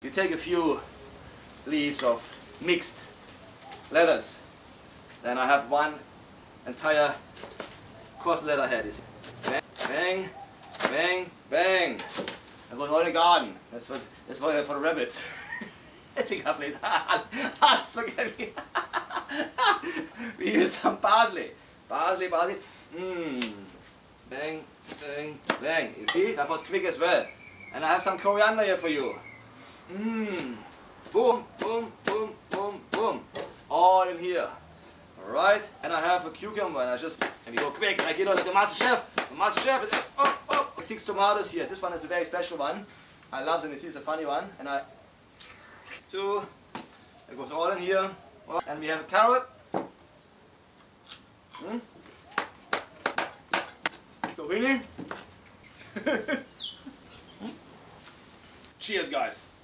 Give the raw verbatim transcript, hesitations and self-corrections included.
You take a few leaves of mixed lettuce. Then I have one entire coarse leather head. Bang, bang, bang, bang. That was all in the garden. That's for, that's for, for the rabbits. Fick auf nicht. Alles vergessen. We use some parsley. Parsley, parsley. Mmm. Bang, bang, bang. You see? That was quick as well. And I have some coriander here for you. Mmm. Boom, boom, boom, boom, boom. All in here. Alright? And I have a cucumber and I just, and we go quick, like you know, like the master chef. The master chef. Oh, oh. Six tomatoes here. This one is a very special one. I love them. You see, it's a funny one. And I, two, it goes all in here. And we have a carrot. Hmm? Zucchini. Cheers, guys.